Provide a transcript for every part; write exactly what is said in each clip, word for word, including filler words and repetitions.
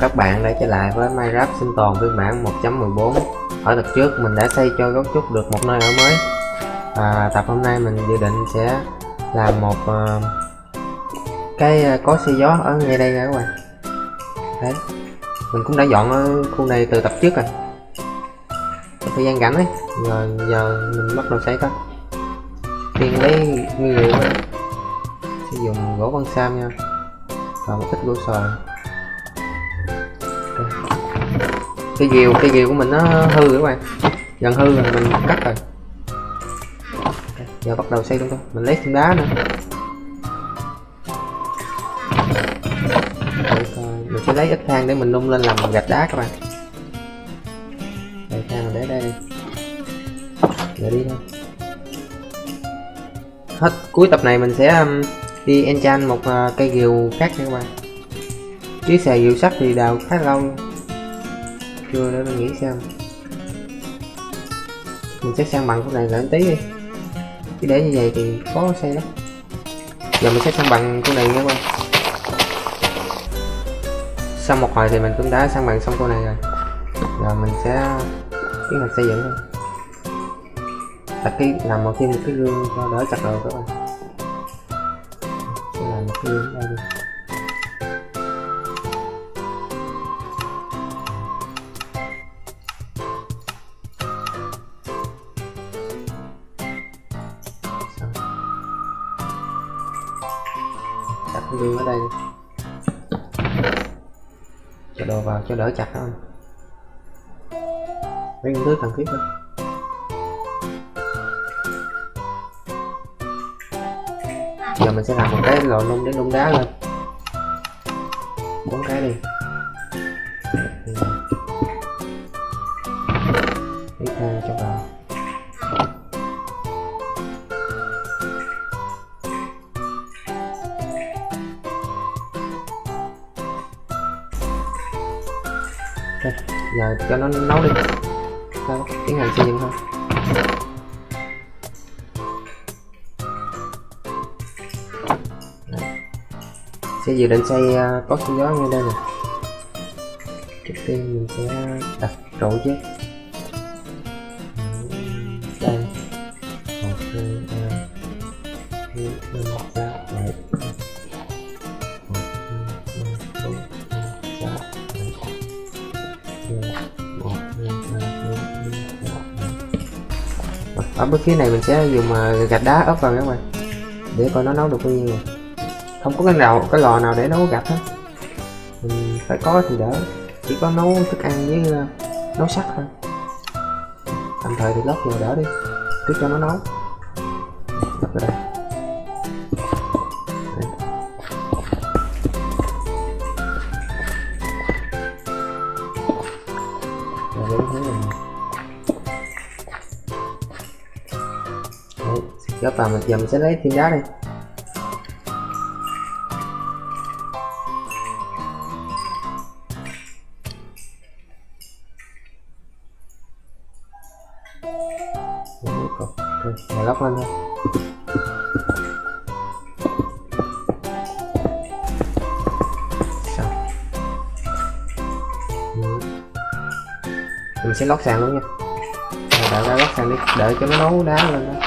các bạn đã trở lại với Minecraft sinh tồn phiên bản một chấm mười bốn. Ở tập trước mình đã xây cho gấu trúc được một nơi ở mới. À, tập hôm nay mình dự định sẽ làm một uh, cái có xe gió ở ngay đây nha các bạn. Đấy, mình cũng đã dọn ở khu này từ tập trước rồi. Thời gian rảnh ấy, giờ giờ mình bắt đầu xây thôi. Tiên lấy nguyên liệu ấy. Sử dụng gỗ băng sam nha, và một ít gỗ sồi. Cái diều cái diều của mình nó hư rồi các bạn, gần hư rồi mình cắt rồi. Giờ bắt đầu xây luôn thôi, mình lấy thêm đá nữa. Mình sẽ lấy ít than để mình nung lên làm gạch đá các bạn. Đây, than mình để đây đi. Giờ đi thôi. Hết cuối tập này mình sẽ um, đi enchant một uh, cây diều khác nha các bạn. Chiếc xà diều sắt thì đào khá lâu luôn. Chưa, để mình nghĩ xem. Mình sẽ sang bằng cái này lại một tí đi, chứ để như vậy thì khó xây lắm. Giờ mình sẽ sang bằng con này nha các bạn. Sau một hồi thì mình cũng đã sang bằng xong con này rồi. Giờ mình sẽ tiến hành xây dựng thôi. Đặt cái làm một thêm một cái gương cho đỡ chặt đầu các bạn. Sẽ làm một cái gương đây đi. Đặt cái gương ở đây đi. Cho đồ vào cho đỡ chặt thôi. Mấy những thứ cần thiết thôi. Giờ mình sẽ làm một cái lò nung để nung đá lên. Bốn cái đi. Lấy than cho vào. Okay. Giờ cho nó nấu đi. Sao tiến hành xây dựng thôi. Sẽ dự định xây uh, có xe gió ngay đây nè. Trước tiên mình sẽ đặt trụ chứ. Đây. một, hai, ba, bốn, năm, sáu, bảy. một, hai, ba, bốn, năm, sáu, bảy. một, hai, ba, bốn, năm, sáu, bảy. Ở bên phía này mình sẽ dùng uh, gạch đá ốp vào các bạn, để coi nó nấu được bao nhiêu rồi. Không có cái nào cái lò nào để nấu gạch hết, mình phải có thì đỡ, chỉ có nấu thức ăn với uh, nấu sắt thôi. Tạm thời thì lót vào đỡ đi, cứ cho nó nấu. Lót vào đây. Đây. Rồi đến thế này. Đấy, gấp vào, mình giờ mình sẽ lấy thêm đá đây. Thôi, này lóc lên thôi. Sao? Ừ. Mình sẽ lót sàn luôn nha. Rồi đợi ra lót sàn đi, đợi cho nó nấu đá lên đó.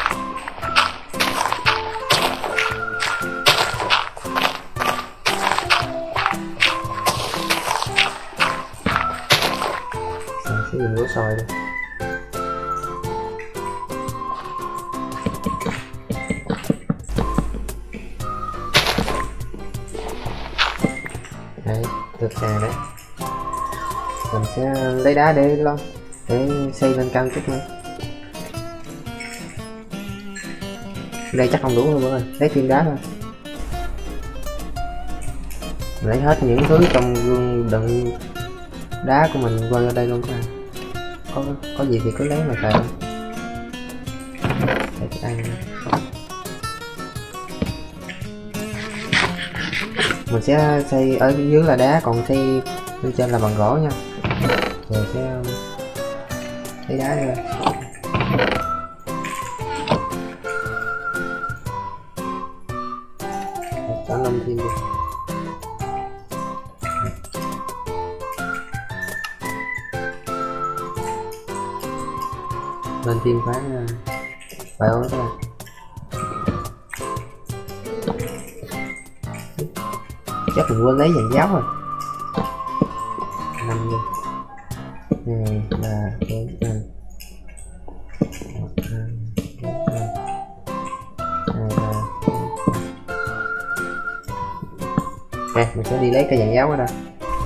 Sàn sẽ dùng gỗ sồi đi. Đấy, được sàn đấy. Mình sẽ lấy đá để lên, để xây lên cao chút nữa. Đây chắc không đủ rồi mọi người, lấy thêm đá thôi. Mình lấy hết những thứ trong gương đựng đá của mình qua đây luôn các bạn. Có có gì thì cứ lấy mà xài. Để cái ăn. Mình sẽ xây ở dưới là đá, còn xây bên trên là bằng gỗ nha. Rồi sẽ lấy đá ra. Cho năm thêm đi. lên thêm khoảng vài ô các bạn. Chắc mình quên lấy dàn giáo rồi. Năm đi. Hai, ba, bốn, năm. Một, hai, bốn, năm. Hai, ba, bốn, năm. Ok, mình sẽ đi lấy cái dàn giáo ở đây.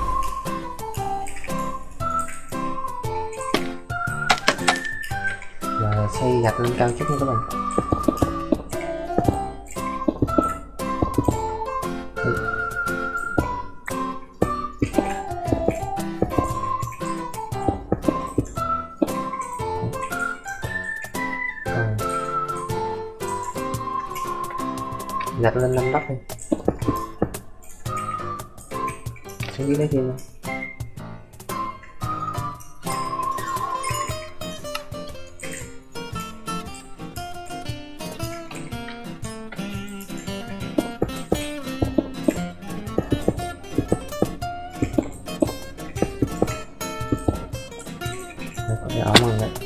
Và xây gạch lên cao chút nha các bạn. Đặt lên năm đất đi, xuống dưới lấy thêm luôn. Có cái ổn rồi đấy.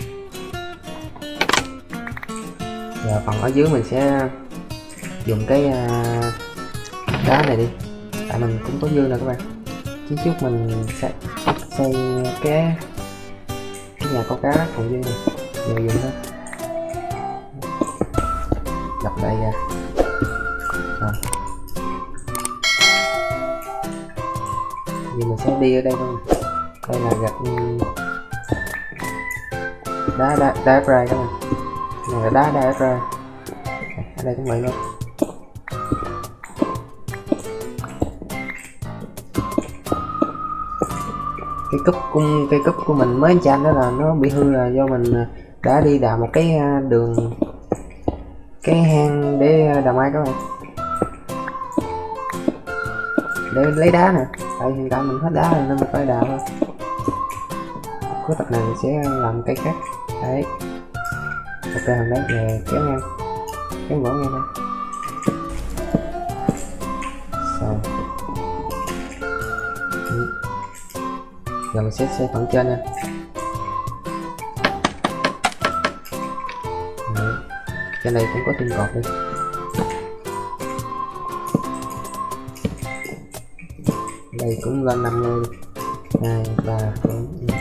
Giờ phần ở dưới mình sẽ dùng cái uh, đá này đi, tại mình cũng có dư nè các bạn. Chứ trước mình sẽ xây cái cái nhà câu cá còn dư này, giờ dùng đó đập lại ra. Rồi. Giờ mình sẽ đi ở đây thôi. Đây là gạch đá đá đá ra các bạn, này là đá đá ra. Ở đây cũng vậy luôn. Cái cúp cung cây cúp của mình mới chanh đó là nó bị hư, là do mình đã đi đào một cái đường cái hang để đào mai các bạn, để lấy đá nè. Tại hiện tại mình hết đá rồi nên mình phải đào thôi. Cuối tập này mình sẽ làm cây khác đấy. Ok, thằng đấy về kéo ngang cái mỏ ngang đây. Rồi. Giờ mình sẽ xây phần trên nha. Đấy. Trên đây cũng có thêm cột đi. Đây cũng lên năm luôn. Hai, ba, bốn, năm.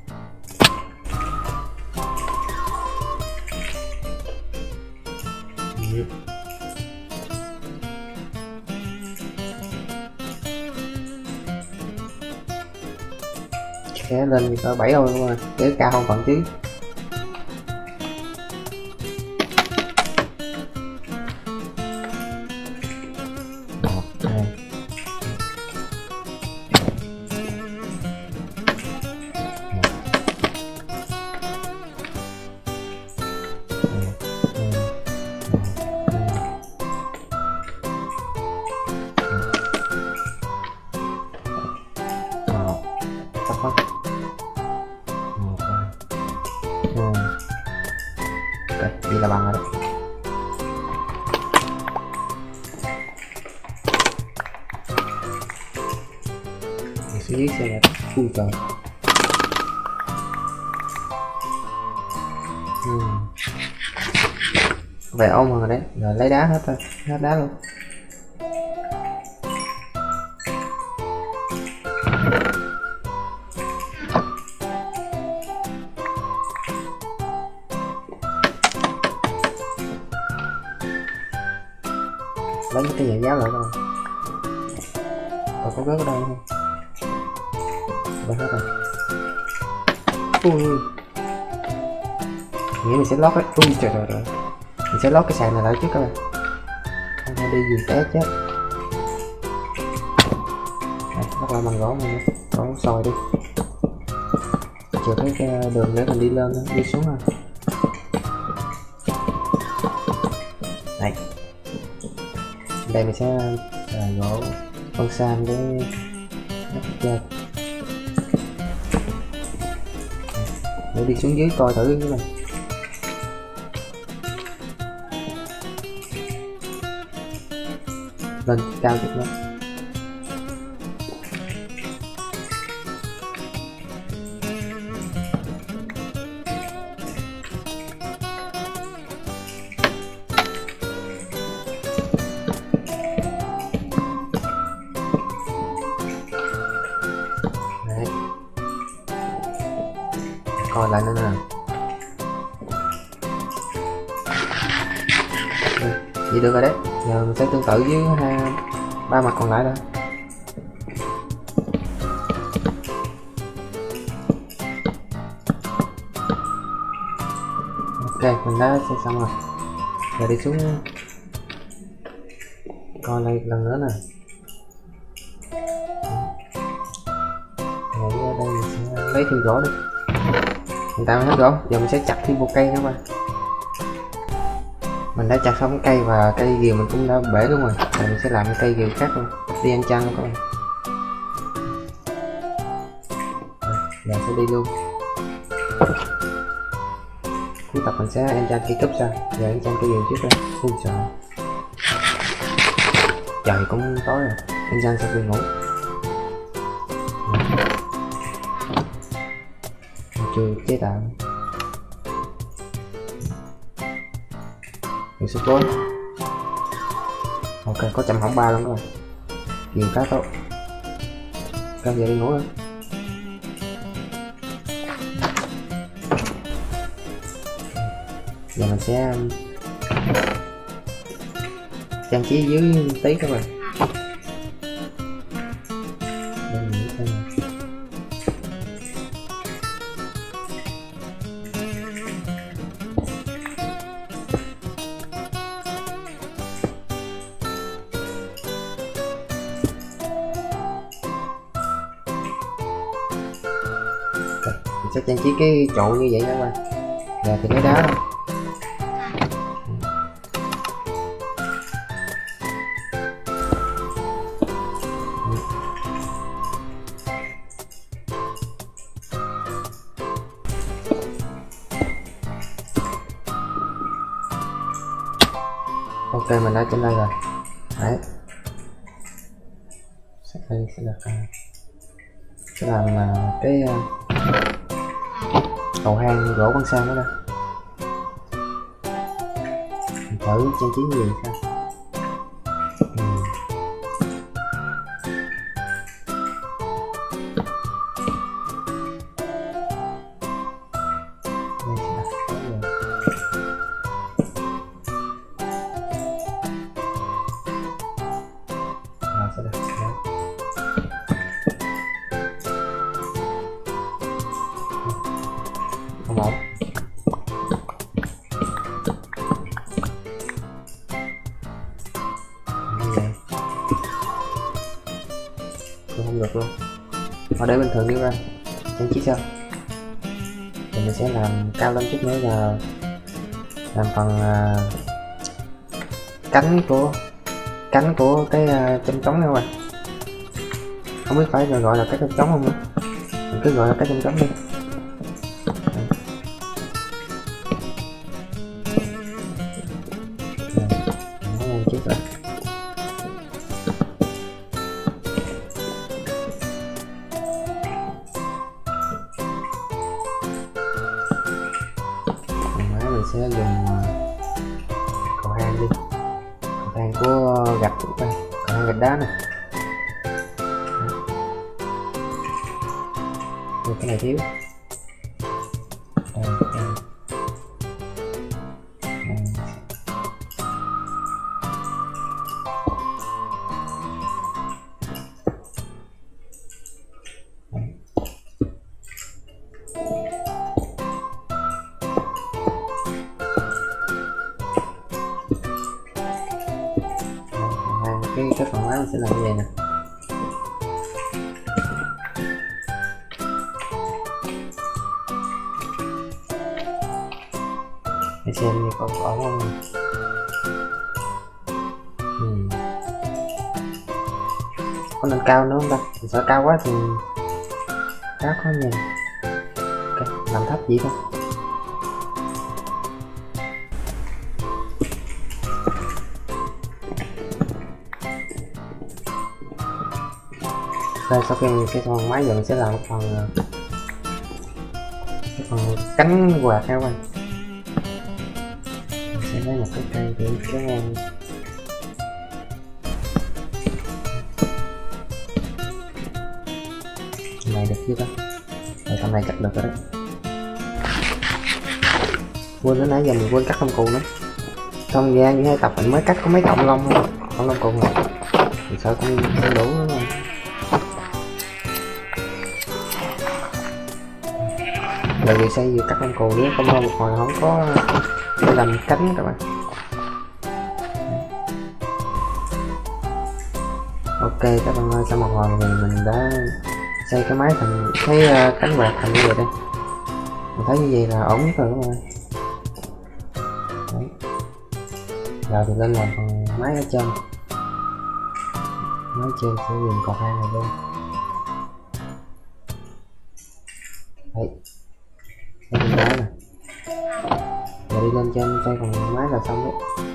Sẽ lên cỡ bảy thôi đúng không? Để cao hơn phần chứ. Một, hai. Vậy là bằng rồi đó. Mình xuống dưới xe này. Ui trời. uhm. Về ôm rồi đấy. Rồi lấy đá hết thôi. Hết đá luôn. Lấy cái dạng giáo lại các bạn. Còn có gớt ở đây không? Đây hết rồi. Ui. Nghĩa mình sẽ lót cái. Ui trời trời trời. Mình sẽ lót cái sàn này lại trước các bạn. Không phải đi gì té chết. Đây, lót lại bằng gỗ này. Gỗ sồi đi. Chờ thấy cái đường để mình đi lên đi xuống rồi. Đây. Đây mình sẽ à, gỗ con sam để chơi, để đi xuống dưới coi thử cái này. Lên cao chút nữa. coi lại nữa nè. Vậy được rồi đấy, giờ mình sẽ tương tự với hai ba mặt còn lại thôi. Ok, mình đã xây xong rồi. Giờ đi xuống coi lại lần nữa nè. Ngày ở đây mình sẽ lấy thêm gỗ đi. Hiện tại mình hết gỗ, giờ mình sẽ chặt thêm một cây nữa mà. Mình đã chặt xong cái cây và cây rìu mình cũng đã bể luôn rồi. Rồi mình sẽ làm cây rìu khác luôn. Đi ăn chăn luôn các bạn. Giờ sẽ đi luôn. Cuối tập mình sẽ ăn chăn cây cúp sao. Giờ ăn chăn cây rìu trước đây. Ui trời. Trời cũng tối rồi. Ăn chăn sau khi ngủ. Chưa chế tạo. Mình số bốn. Ok, có trăm hỏng ba luôn rồi. Nhiều khá tốt. Các giờ đi ngủ rồi. Giờ mình sẽ trang trí dưới tí các bạn. Sẽ trang trí cái trụ như vậy các bạn. Giờ thì cái đá ok, mình đã trên đây rồi đấy. Đây sẽ là sẽ làm cái cầu hang gỗ băng sang đó nè. Mình thử trang trí gì sao. Ừ. Đây sẽ đặt cái rồi. Rồi sẽ đặt cái. Không ổn. Không được luôn. Ở đây bình thường đi ra trang trí sao thì mình sẽ làm cao lên chút nữa là làm phần uh, cánh của cánh của cái uh, châm trống này các bạn. Không biết phải gọi là cái châm trống không nữa, mình cứ gọi là cái châm trống đi. Trước rồi. Máy mình sẽ dùng cầu hang đi, cầu hang của gạch của ta, cầu hang gạch đá này. Rồi, cái này thiếu. Đây, đây. cái cái phần máy mình sẽ làm như vậy nè. Để xem như có có không. Ừ. Có nên cao nữa không ta? Mình sợ cao quá thì khá khó nhìn. Okay, làm thấp vậy thôi. Đây, sau khi mình sẽ xong máy giờ mình sẽ làm một phần cái phần cánh quạt các bạn. Mình sẽ lấy một cái cây để kéo ngang. Này được chưa ta? Đây, tầm này chắc được rồi đấy. quên đến nãy giờ mình quên cắt lông cù nữa. Xong ra như hai tập mình mới cắt có mấy cọng lông thôi, cọng lông cù rồi mình sợ không, không đủ nữa rồi. Giờ vừa xây vừa cắt lông cù nếu không thôi một hồi không có để làm cánh các bạn. Ok các bạn ơi, sau một hồi thì mình đã xây cái máy thành cái uh, cánh quạt thành như vậy đây. Mình thấy như vậy là ổn nhất rồi các bạn. Đấy. Giờ thì lên làm phần máy ở trên. Máy trên sẽ dùng cột hai này luôn. Đấy. Đây là máy này. Giờ đi lên trên xây phần máy là xong đấy.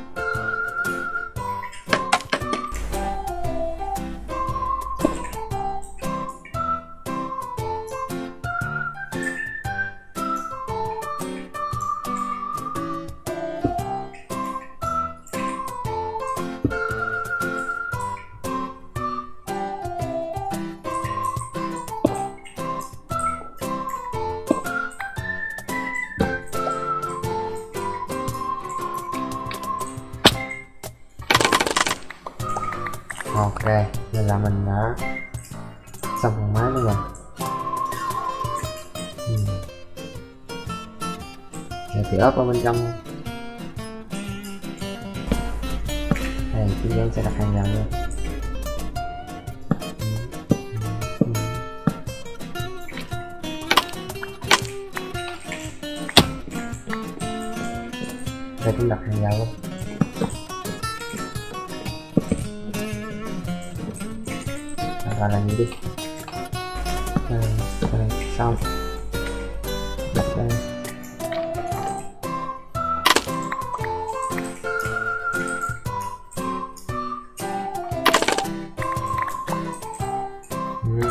Ok, nên là mình đã xong phần máy nữa rồi. Ừ. Giờ thì ốp ở bên trong. Đây, chuyên dân sẽ đặt hàng vào luôn. Đây cũng đặt hàng vào luôn. Và làm gì đi. Đây, đây, xong đặt đây. Ừ.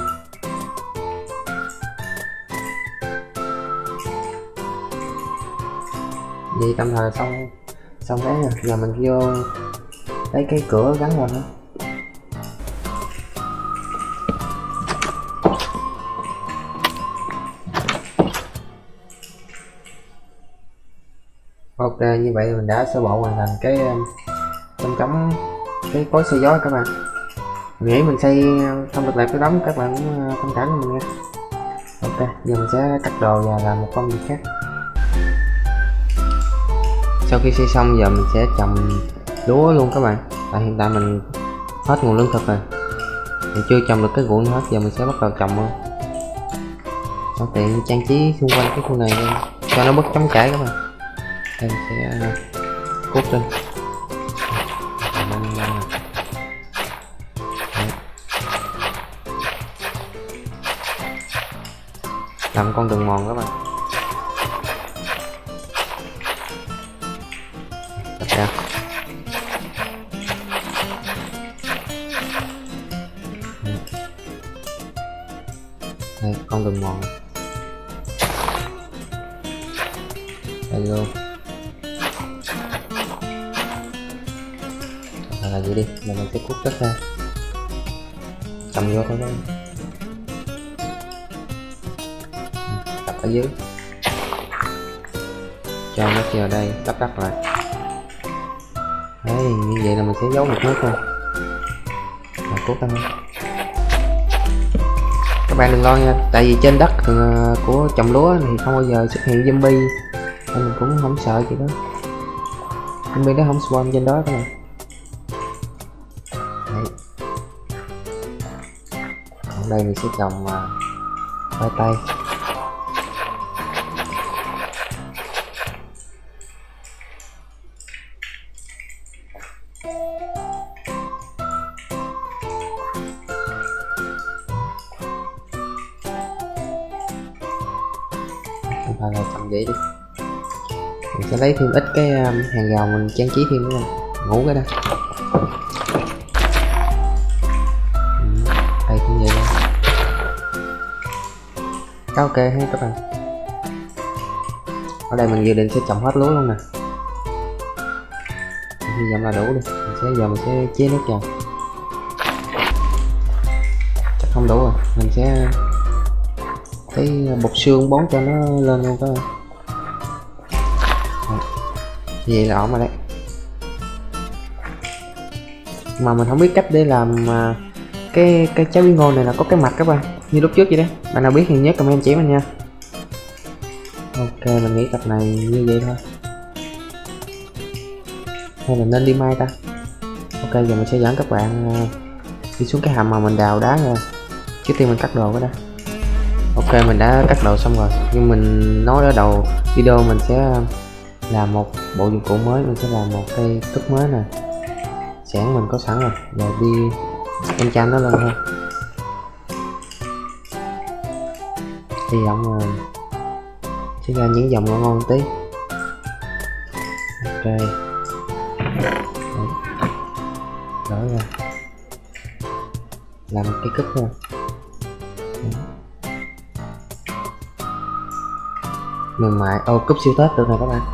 Vậy tạm thời xong xong cái rồi. Giờ mình vô lấy cái cửa gắn vào nữa. Ok, như vậy mình đã sơ bộ hoàn thành cái chống chống cái cối xay gió các bạn. Mình nghĩ mình xây không được đẹp cái đống, các bạn cũng thông cảm cho mình nha. Ok, giờ mình sẽ cắt đồ và làm một công việc khác. Sau khi xây xong giờ mình sẽ trồng lúa luôn các bạn. Tại hiện tại mình hết nguồn lương thực rồi, mình chưa trồng được cái ruộng hết, giờ mình sẽ bắt đầu trồng luôn. Sau tiện trang trí xung quanh cái khu này luôn cho nó bớt trống trải các bạn. Em sẽ cút lên. Làm con đường mòn các bạn. Đặt ra. Đây, con đường mòn. Đây luôn. Là gì đi, là mình sẽ cút đất ra, cầm vô thôi đó. Tập ở dưới, cho nó vào đây, đắp đất lại. Đấy, như vậy là mình sẽ giấu một nước thôi. Là cút ra. Các bạn đừng lo nha, tại vì trên đất của trồng lúa thì không bao giờ xuất hiện zombie, nên mình cũng không sợ gì đó. Zombie nó không spawn trên đó các bạn. Ở đây mình sẽ trồng uh, khoai tây. Chúng ta là trồng vậy đi. Mình sẽ lấy thêm ít cái um, hàng rào mình trang trí thêm nữa. Ngủ cái đó. Đây cũng vậy luôn. Ok ha các bạn. Ở đây mình dự định sẽ trồng hết lúa luôn nè. Hy vọng là đủ đi. Mình sẽ giờ mình sẽ chế nước vào. Chắc không đủ rồi. Mình sẽ cái bột xương bón cho nó lên luôn các bạn. vậy là ổn rồi đấy. Mà mình không biết cách để làm uh, cái cái trái bí ngô này là có cái mặt các bạn, như lúc trước vậy đấy. Bạn nào biết thì nhớ comment chỉ mình nha. Ok, mình nghĩ tập này như vậy thôi. Hay là nên đi mai ta? Ok, giờ mình sẽ dẫn các bạn uh, đi xuống cái hầm mà mình đào đá rồi. Trước tiên mình cắt đồ cái đó. Ok, mình đã cắt đồ xong rồi, nhưng mình nói ở đầu video mình sẽ làm một bộ dụng cụ mới. Mình sẽ làm một cây cúp mới nè, sẵn mình có sẵn rồi, giờ đi enchant nó lên thôi. Hy vọng rồi sẽ ra những dòng ngon ngon tí. Ok, đó ra làm một cái cúp thôi. Mềm mại, ô cúp siêu tết được này các bạn.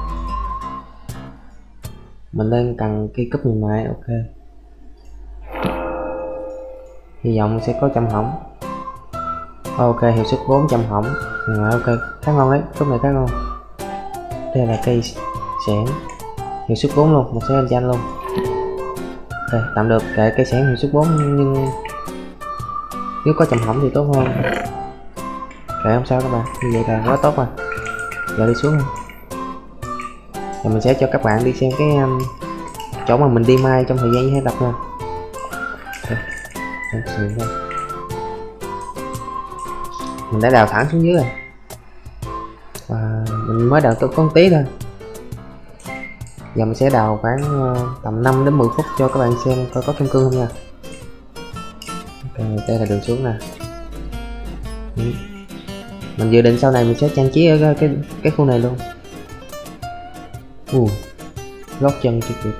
Mình đang cần cây cúp mềm mại. Ok, hy vọng sẽ có trăm hỏng. Ok, hiệu suất bốn trăm hỏng. Mềm mại, ok, khá ngon đấy, cúp này khá ngon. Đây là cây sẻn, hiệu suất bốn luôn, mình sẽ lên tranh luôn. Ok, tạm được, kệ cây sẻn hiệu suất bốn, nhưng nếu có trăm hỏng thì tốt hơn. Kệ không sao các bạn, như vậy là quá tốt rồi. Giờ đi xuống rồi. Rồi mình sẽ cho các bạn đi xem cái um, chỗ mà mình đi mai trong thời gian hai tập nha. Mình đã đào thẳng xuống dưới rồi, và mình mới đào tới con tí thôi. Giờ mình sẽ đào khoảng uh, tầm năm đến mười phút cho các bạn xem coi có kim cương không nha. Ok, đây là đường xuống nè. Ừ. Mình dự định sau này mình sẽ trang trí ở cái cái, cái khu này luôn. Ui, gót chân chưa kịp.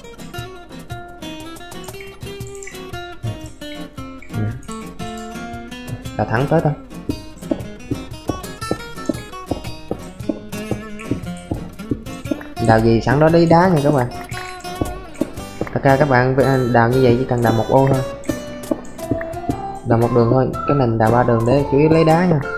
Đào thẳng tới thôi. Đào gì sẵn đó lấy đá nha các bạn. Thật ra các bạn đào như vậy chỉ cần đào một ô thôi, đào một đường thôi. Cái này mình đào ba đường để chủ yếu lấy đá nha.